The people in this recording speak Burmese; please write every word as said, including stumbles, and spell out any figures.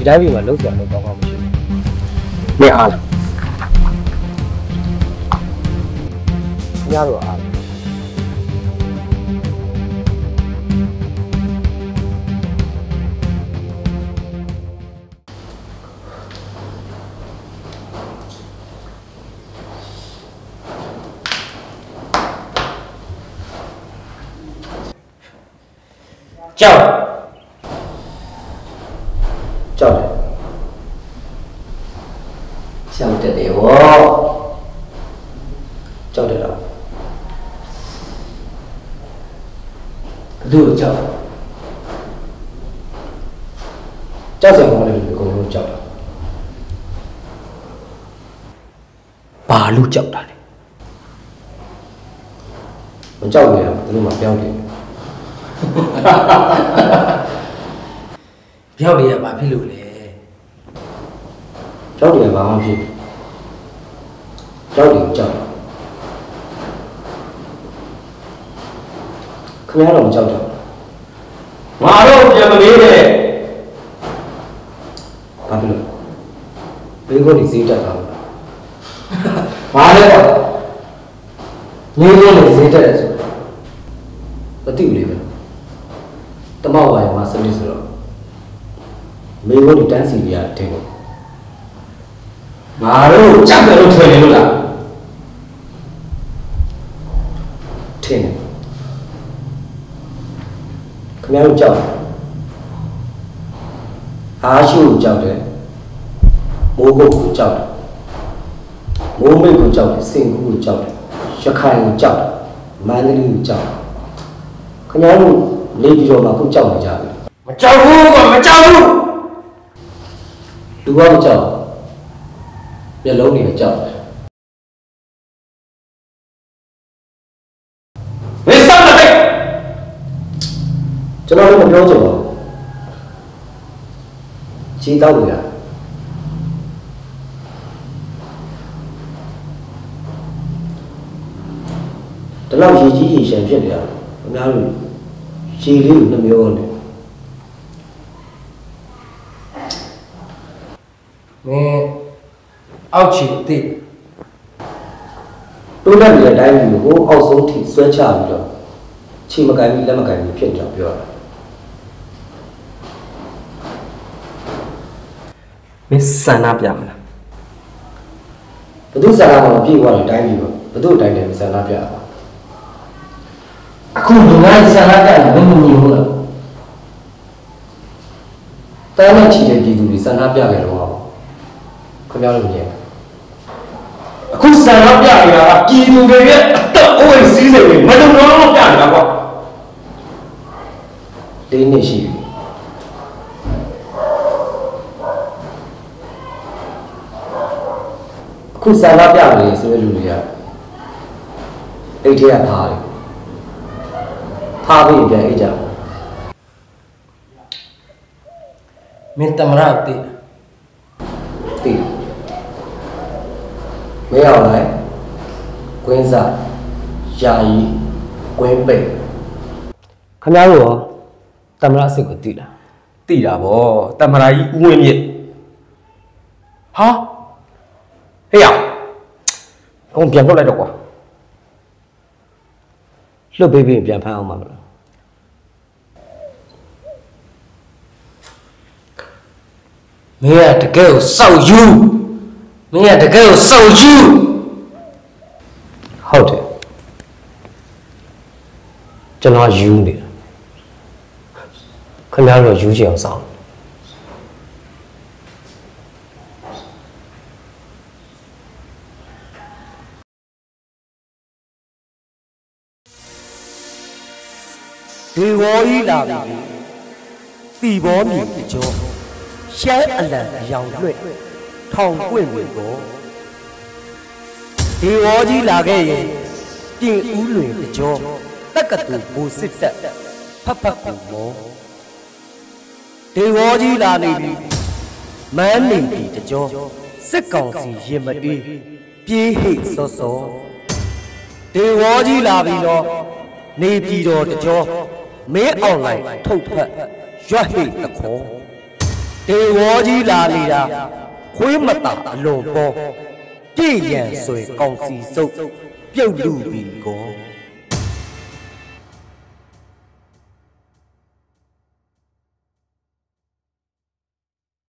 တိုင်းပြည်မှာလှုပ်ဆောင်လို့ကောင်းကောင်းမရှိဘူးမင်းအားလားညတော့အားကြောက်ကြောက်တယ်ကြောက်တယ်လေဟောကြောက်တယ်တော့ဘယ်သူကြောက်ကြောက်စရာကောင်းတယ်လို့အကုန်လုံးကြောက်တာဘာလို့ကြောက်တာလဲမကြောက်ဘူးလေသူတို့မှပြောင်းတယ်ပြောက်တယ်ကဘာဖြစ်လို့လဲပြောက်တယ်ကဘာမှဖြစ်ကြောက်တယ်ကြောက်ခင်ဗျားတော့မကြောက်တော့ငါတော့ပြန်မမေးနဲ့ဘာဖြစ်လို့ဘေးကိုနေစေးတက်တာဘာလဲကွာနေလို့နေစေးတက်တယ်ဆိုမသိဘူးလေတမောက်ဝါရမှာစနစ်ဆိုတော့မေကိုဒီတန်းစီပြရတဲ့ကိုငါတို့ကြောက်တယ်လို့ထင်နေလို့လားထင်တယ်ခင်ဗျားတို့ကြောက်အားရှိကိုကြောက်တယ်မိုးကုတ်ကိုကြောက်တယ်မိုးမိတ်ကိုကြောက်တယ်စင်ကူကိုကြောက်တယ်ရခိုင်ကိုကြောက်တယ်မန္တလေးကိုကြောက်တယ်ခင်ဗျားတို့နေပြီးတော့မှကိုကြောက်နေကြတယ်မကြောက်ဘူးကွာမကြောက်ဘူးလူကမကြောက်မျက်လုံးတွေကြောက်တယ်ဝေးစားတယ်ကျွန်တော်တို့မပြောချင်ပါဘူးခြေတောက်လို့ရတလောက်ရေကြီးရေရှမ်းဖြစ်နေရအများကြီးရေလေးကိုနှမျောနေမင်းအောက်ခြေအသိတိုးတက်နေတဲ့အတိုင်းကိုအောက်ဆုံးထိဆွဲချပြီးတော့ခြေမကိုင်ပြီးလက်မကိုင်ပြီးဖြစ်ကြပြောတာမင်းစန္ဒပြမလားဘယ်သူစန္ဒမှာမပြေသွားတဲ့အတိုင်းကြီးပေါ့ဘယ်သူအတိုင်းတယ်စန္ဒပြတာအခုလူတိုင်းစန္ဒပြရင်မင်းမမြင်ဘူးလားတန်းနဲ့ချီတဲ့ပြည်သူတွေစန္ဒပြကြတော့ခင်ဗျားတို့မြင်အခုစံတော့ပြနေတာကပြည်သူတွေရဲ့အသက်အိုးအိမ်စီးစိမ်တွေမလုံလောက်တော့ပြနေတာကွာလေးနှစ်ရှိပြီအခုစံတော့ပြနေဆိုတဲ့လူတွေကအိတ်ထဲကဖားတယ်ဖားပြီးပြန်အိတ်ကြမင်းတမရတိတိမင်းအောင်လိုက်ကွင်းစားယာယီကွင်းပိတ်ခင်ဗျားတို့ရောတမရစစ်ကိုတိလားတိတာဗောတမရကြီးဦးဝင်းမြင့်ဟာဟေ့ရအောင်ပြန်ထုတ်လိုက်တော့ကွာလှုပ်ပေးပြီးပြန်ဖမ်းအောင်ပါမလားမင်းကတကယ်ကိုစောက်ယူမင်းကတကယ်ကိုစောက်ယူဟုတ်တယ်ကျွန်တော်ယူနေတာခင်ဗျားတို့ယူချင်အောင်စောင့်ဒီဝေါ်ကြီးလာပြီတီဘောမြင်ကြောရှမ်းအလံအယောင်လွှဲ့ထောင်ကွင့်တွေကိုဒီဝေါ်ကြီးလာခဲ့ရင်ပြင်ဦးလွင်ကြောတက်ကတူဘူစစ်တက်ဖတ်ဖတ်ကူမောဒီဝေါ်ကြီးလာနေပြီမန်းနေပြီကြောစစ်ကောင်စီရင်မအေးပြေးဟိတ်စောစောဒီဝေါ်ကြီးလာပြီတော့နေပြည်တော်ကြောမင်းအွန်လိုင်းထုတ်ဖက်ရွက်ဟိတ်တခေါ်ဒေဝကြီးလာနေတာခွေးမတာအလွန်ပေါ်ပြည့်ရန်ဆွေကောင်းစီစုပ်ပြုတ်လူပြီကော